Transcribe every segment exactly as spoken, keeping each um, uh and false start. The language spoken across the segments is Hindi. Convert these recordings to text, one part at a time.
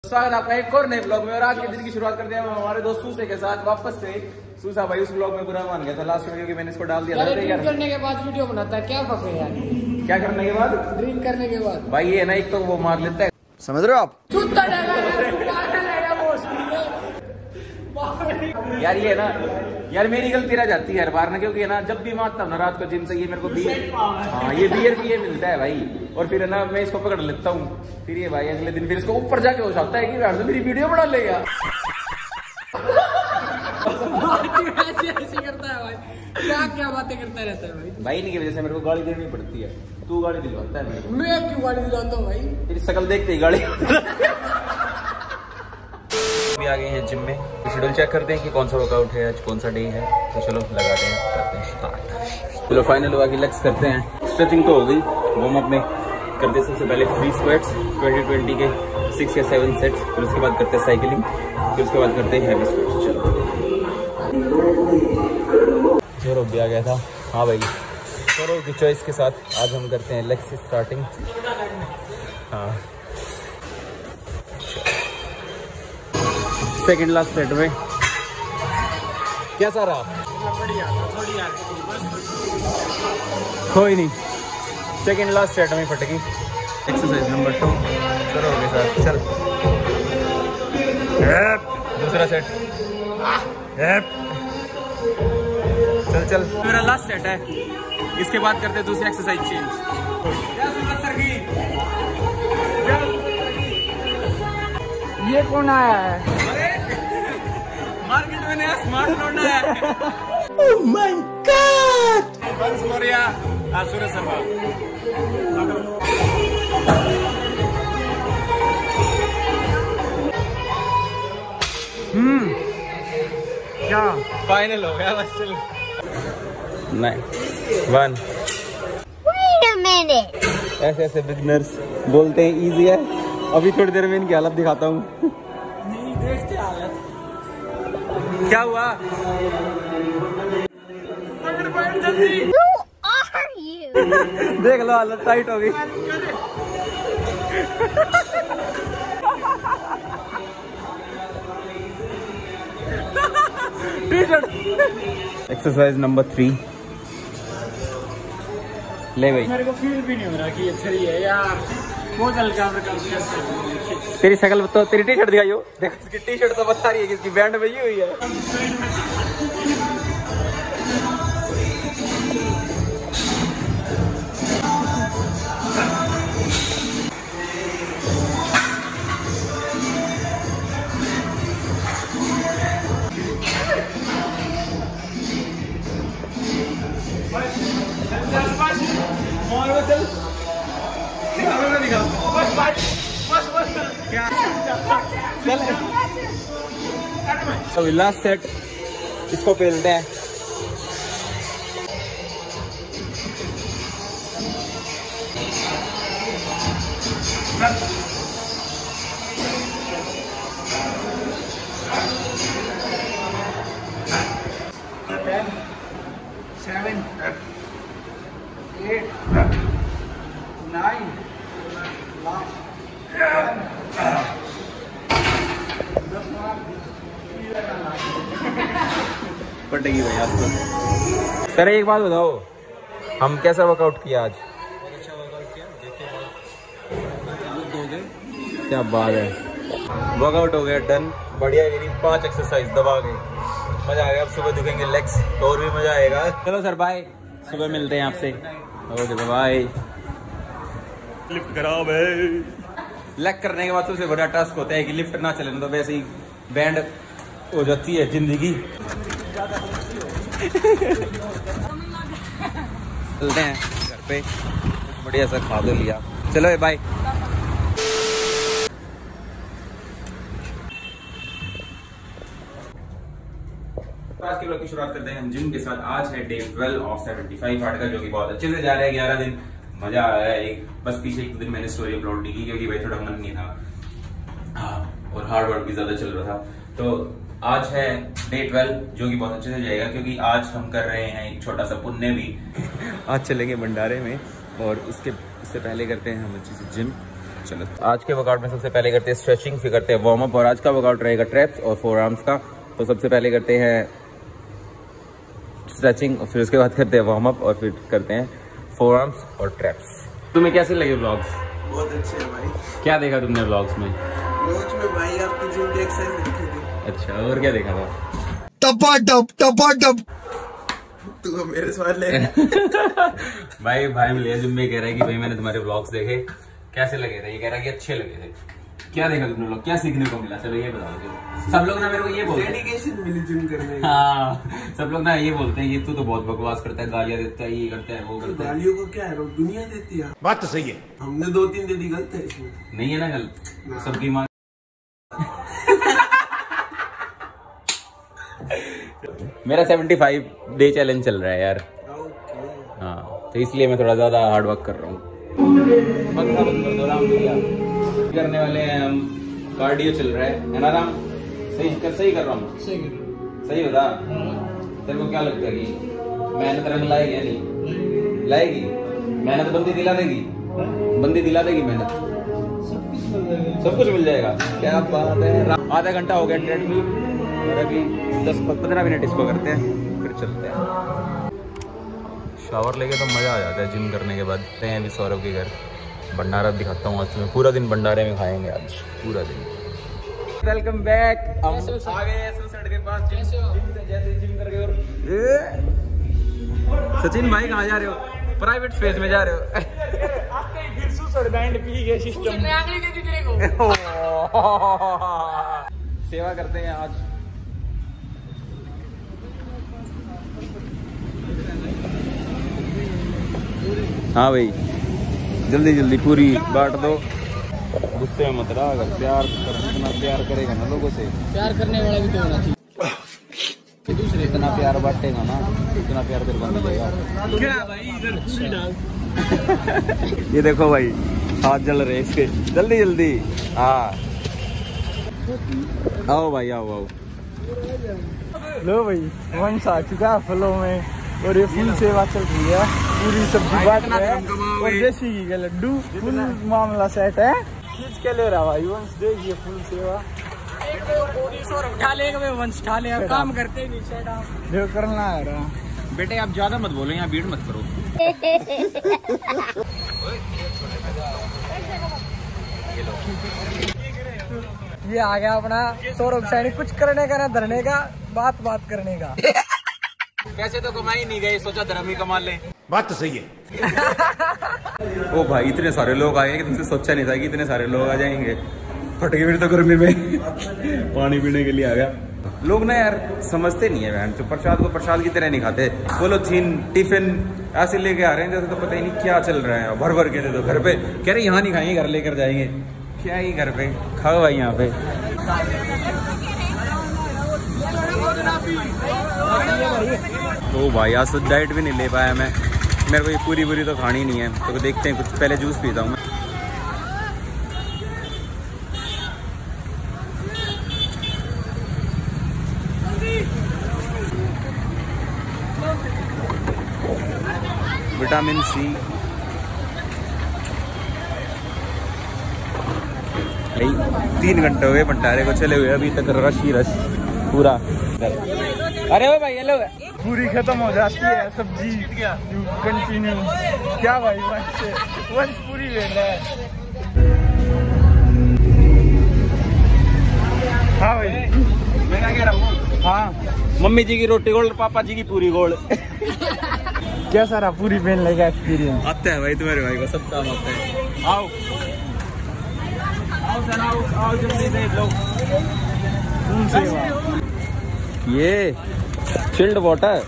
स्वागत आपका एक और नए ब्लॉग में। और आज के दिन की शुरुआत करते हैं हमारे दोस्त सूसे के साथ वापस से। सूसा भाई उस ब्लॉग में बुरा मान गया था लास्ट में क्योंकि मैंने इसको डाल दिया था। ड्रिंक करने के बाद वीडियो बनाता है क्या फक है यार। क्या करने के बाद? ड्रिंक करने के बाद भाई ये ना एक तो वो मार लेता है, समझ रहे हो आप यार। ये ना यार मेरी गलती रह जाती है हर बार ना, क्योंकि है ना जब भी मारता हूँ ना रात को जिम से ये मेरे को बियर, हाँ ये बियर भी ये मिलता है भाई। और फिर है ना मैं इसको पकड़ लेता हूँ, फिर ये भाई अगले दिन फिर इसको ऊपर जाके हो जाता है कि यार तो मेरी वीडियो बना लेगा। ऐसे करता है भाई, क्या क्या बातें करता रहता है भाई। भाई इनकी वजह से मेरे को गाड़ी देनी पड़ती है। तू गाड़ी दिलवाता है मेरे को। मैं क्यों गाड़ी दिलवाता हूँ भाई? तेरी शक्ल देखते ही गाड़ी। अभी आ गए हैं जिम में, शेड्यूल चेक करते हैं कि कौन सा वर्कआउट है आज, कौन सा डे है। तो चलो लगाते हैं, करते हैं स्टार्ट। चलो फाइनल हुआ कि लेग्स करते हैं। स्ट्रेचिंग तो हो गई, वार्म अप में करते हैं सबसे पहले फ्री स्क्वाट्स ट्वेंटी ट्वेंटी के सिक्स या सेवन सेट्स, फिर उसके बाद करते हैं साइकिलिंग, फिर उसके बाद करते हैं हैवी स्क्वाट्स। चलो जोरो भी आ गया था। हाँ भाई जोरो की चॉइस के साथ आज हम करते हैं लेग्स से स्टार्टिंग। हाँ सेकेंड लास्ट सेट में कैसा रहा? कोई नहीं, सेकेंड लास्ट सेट में फटकी। एक्सरसाइज नंबर टू करो के साथ। चल दूसरा सेट। चल चल मेरा लास्ट सेट है, इसके बाद करते हैं दूसरी एक्सरसाइज चेंज। ये कौन आया है? मार्केट में नया स्मार्ट फोन है। Oh my god. बंस मोरिया आसुर सभा। हम्म क्या फाइनल हो गया बस। चल नहीं वन वेट अ मिनट। ऐसे ऐसे बिगिनर्स बोलते हैं इजी है। अभी थोड़ी देर में इनकी हालत दिखाता हूँ। नहीं देखते हालत क्या हुआ। देख लो हालत टाइट हो गई। एक्सरसाइज नंबर थ्री ले भाई। मेरे को फील भी नहीं हो रहा कि ये थ्री है यार, बहुत हल्का हल्का। तेरी शक्ल तो, तेरी टी शर्ट दिखाइयो। देखो इसकी टी शर्ट तो बता रही है कि इसकी बैंड बजी हुई है। तो लास्ट सेट इसको पेलते हैं। सेवन एट नाइन पटेगी भाई आपको। सर एक बात बताओ, हम कैसा वर्कआउट किया आज? बहुत अच्छा वर्कआउट किया। देखते क्या बात है। वर्कआउट हो गया डन, बढ़िया। मेरी पांच एक्सरसाइज दबा गए, मजा आ गया। अब सुबह दिखेंगे लेग्स तो और भी मजा आएगा। चलो सर बाय, सुबह मिलते हैं आपसे। Okay bye. लिफ्ट खराब है। लेग करने के बाद सबसे बड़ा टास्क होता है कि लिफ्ट ना चले, तो वैसे ही बैंड हो जाती है जिंदगी। चलते हैं घर पे, कुछ बढ़िया सा खा दो लिया। चलो बाय। आज के ब्लॉग की शुरुआत करते हैं हम जिम के साथ। आज है day twelve of seventy five आठ का, जो कि बहुत अच्छे से जा रहा है। ग्यारह दिन मजा आया है। एक बस पीछे एक दिन मैंने स्टोरी अपलोड नहीं की क्योंकि भाई थोड़ा मन नहीं था और हार्ड वर्क भी ज्यादा चल रहा था। तो आज है डे ट्वेल्व जो कि बहुत अच्छे से जाएगा, क्योंकि आज हम कर रहे हैं एक छोटा सा पुण्य भी। आज चलेंगे भंडारे में और उसके इससे पहले करते हैं हम अच्छी सी जिम। चलो आज के वर्कआउट में सबसे पहले करते हैं स्ट्रेचिंग, फिर करते हैं वार्म अप। और आज का वर्कआउट रहेगा ट्रैप्स और फोर आर्म्स का। तो सबसे पहले करते हैं स्ट्रेचिंग और फिर उसके बाद करते हैं वार्म अप और फिर करते हैं फोर आर्म्स और ट्रैप्स। तुम्हें कैसे लगे व्लॉग्स? बहुत अच्छे हैं भाई। क्या देखा तुमने व्लॉग्स में? व्लॉग्स में भाई आपकी जिम की एक्सरसाइज देखी थी। अच्छा, और क्या देखा था? टपा टप टपा टप। तू मेरे सवाल ले भाई भाई मिले जिम में कह रहा है कि भाई मैंने तुम्हारे व्लॉग्स देखे, कैसे लगे थे? ये कह रहा है कि अच्छे लगे थे। क्या देखा तुमने लोग, क्या सीखने को मिला? चलो ये बताओ। सब लोग ना मेरे को ये बोलते हैं डेडिकेशन मिली जिम करने की। हाँ, सब लोग ना ये बोलते हैं ये तू तो बहुत बकवास करता है, गालियां देता है, ये करता है वो करता है। गालियों को क्या है, दुनिया देती है। बात तो सही है। हमने दो तीन दे दी, गलत है इसमें? नहीं है ना गलत, सबकी माँ। मेरा सेवेंटी फाइव डे चैलेंज चल रहा है यार। हाँ, तो इसलिए मैं थोड़ा ज्यादा हार्ड वर्क कर रहा हूँ। करने वाले हैं हम, कार्डियो चल रहा है ना राम? सही कर सही कर रहा हूँ? सही सही बता। तेरे को क्या लगता है कि मेहनत रंग लाएगी या नहीं लाएगी? मेहनत बंदी दिला देगी, बंदी दिला देगी मेहनत, सब कुछ मिल जाएगा। क्या बात है। आधा घंटा हो गया ट्रेडमिल और अभी दस पंद्रह मिनट इसको करते हैं फिर चलते हैं। शावर लेके तो मज़ा आ जाता है जिम करने के बाद। हैं अभी सौरभ के घर, भंडारा दिखाता हूँ आज तुम्हें। पूरा दिन भंडारे में खाएंगे आज, पूरा दिन। Welcome back. हम आ गए सनसेट के पास जिम से, जैसे जिम कर गए। और सचिन भाई कहाँ जा रहे हो? प्राइवेट स्पेस में जा रहे हो? सेवा करते हैं आज। हाँ भाई, जल्दी जल्दी पूरी बांट दो, गुस्से में मत रहा। अगर प्यार कर, इतना प्यार करेगा ना लोगों से, प्यार करने वाला भी तो होना चाहिए। दूसरे इतना प्यार बांटेगा ना, इतना प्यार तेरे को मिल जाएगा। क्या भाई इधर डाल। ये देखो भाई, हाथ जल रहे इसके। जल्दी जल्दी हाँ, आओ भाई आओ आओ। लो भाई, वंश आ चुका है फलों में और ये फुल सेवा चल रही है। पूरी सब्जी बांट रहे हैं और देसी घी के लड्डू। फुल मामला सेट है। खींच के ले रहा भाई वंश, देखिए फुल सेवा। वंश ठा ले, काम करते नीचे जो करना है रहा। बेटे आप ज्यादा मत बोलो, यहाँ भीड़ मत करो। ये आ गया अपना सौरभ सैनिक, कुछ करने का ना धरने का, बात बात करने का। पैसे तो कमाई नहीं गए, सोचा धर्म ही कमा ले। बात तो सही है। ओ भाई, इतने सारे लोग आए कि तुमसे सोचा नहीं था कि इतने सारे लोग आ जाएंगे। फट गए फिर तो गर्मी में। पानी पीने के लिए आ गया। लोग ना यार समझते नहीं है बहन, तो प्रसाद को प्रसाद की तरह नहीं खाते। वो लोग छीन टिफिन ऐसे लेके आ रहे हैं जैसे तो पता ही नहीं क्या चल रहा है। भर भर के दे दो घर पे, कह रहे यहाँ नहीं खाएंगे, घर लेकर जाएंगे। क्या ही घर पे खाओ भाई यहाँ पे। ओ भाई आज तो डाइट भी नहीं ले पाया मैं, मेरे को ये पूरी पूरी तो खानी नहीं है। तो देखते हैं, कुछ पहले जूस पीता हूँ मैं। Vitamin C. तीन घंटे हो गए भंडारे को चले हुए, अभी तक रश ही रश पूरा। अरे ओ भाई हेलो, पूरी खत्म हो जाती है सब्जी कंटिन्यू। क्या भाई वंश वंश पूरी ले रहा है। हाँ भाई मैं क्या कह रहा हूँ, हाँ मम्मी जी की रोटी गोल, पापा जी की पूरी गोल। क्या सारा पूरी पहन लेगा एक्सपीरियंस आता है भाई तुम्हारे भाई को, सब काम आता है। आओ आओ सर आओ आओ जल्दी से लोग। ये चिल्ड वाटर,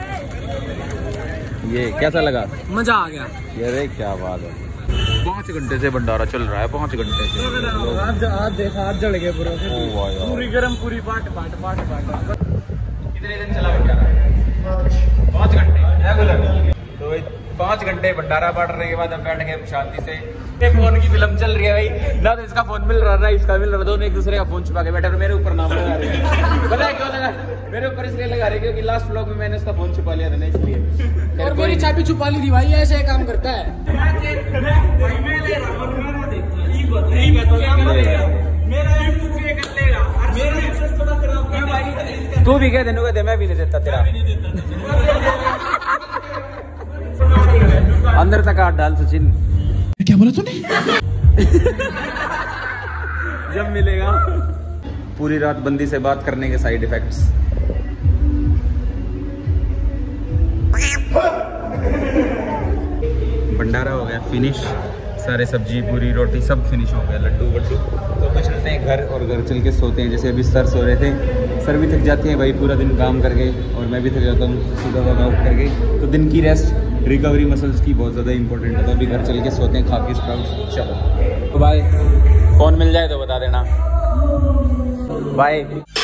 ये कैसा लगा? मजा आ गया। ये क्या बात है। पाँच घंटे से भंडारा चल रहा है, पाँच घंटे से। आज देखा, आज जल गए पूरा, पूरी गरम पूरी पाट पाट पाट पाट। कितने दिन चला भंडारा? पाँच घंटे। तो पाँच घंटे भंडारा बांटने के बाद हम बैठ गए शांति से। फोन की फिल्म चल रही है भाई, ना तो इसका फोन मिल रहा ना इसका मिल रहा, दोनों एक दूसरे का फोन छुपा के बैठे और मेरे ऊपर नाम लगा रहे हैं। पता है क्यों लगा? मेरे ऊपर इसलिए लगा रहे क्योंकि लास्ट व्लॉग में मैंने उसका फोन छुपा लिया था ना, इसलिए। और मेरी चाबी छुपा ली थी भाई, ऐसे काम करता है। तू भी कह देने दे, मैं भी नहीं देता तेरा। अंदर तक हाथ डाल सचिन। क्या बोला तूने? जब मिलेगा। पूरी रात बंदी से बात करने के साइड इफेक्ट्स। भंडारा हो गया फिनिश, सारे सब्जी पूरी रोटी सब फिनिश हो गया, लड्डू वड्डू। तो भी चलते हैं घर और घर चल के सोते हैं। जैसे अभी सर सो रहे थे, सर भी थक जाते हैं भाई पूरा दिन काम करके, और मैं भी थक जाता हूँ सुबह वर्कआउट करके। तो दिन की रेस्ट, रिकवरी मसल्स की बहुत ज़्यादा इंपॉर्टेंट है। तो अभी घर चल के सोते हैं खा के स्प्राउट्स। चलो तो भाई, फ़ोन मिल जाए तो बता देना। बाय।